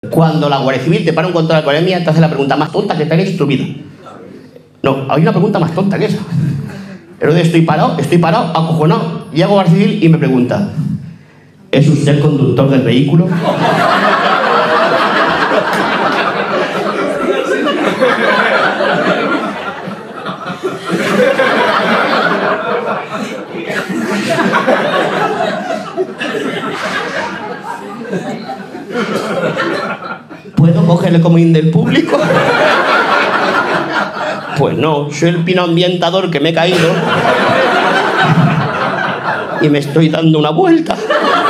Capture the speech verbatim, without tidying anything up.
Cuando la Guardia Civil te para un control de alcoholemia, te hace la pregunta más tonta que te has hecho en tu vida. No, hay una pregunta más tonta que esa. Pero de estoy parado, estoy parado, acojonado, y hago Guardia Civil y me pregunta: ¿es usted el conductor del vehículo? ¿Puedo coger el comodín del público? Pues no, soy el pino ambientador que me he caído y me estoy dando una vuelta.